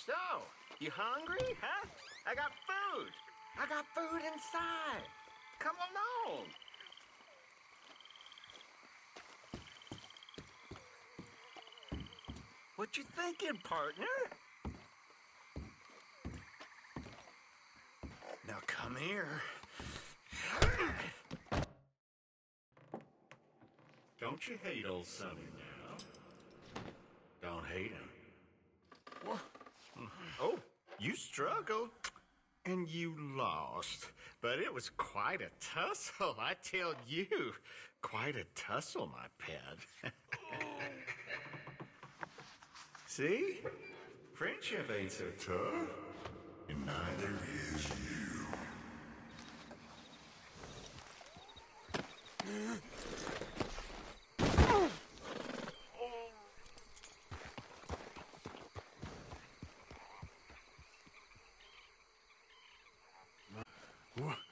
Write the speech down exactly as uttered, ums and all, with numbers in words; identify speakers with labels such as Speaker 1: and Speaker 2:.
Speaker 1: So, you hungry, huh? I got food. I got food inside. Come along. What you thinking, partner? Now come here. Don't you hate old Sonny now? Don't hate him. What? Oh, you struggled. And you lost. But it was quite a tussle, I tell you. Quite a tussle, my pet. See? Friendship ain't so tough. And neither is you. What?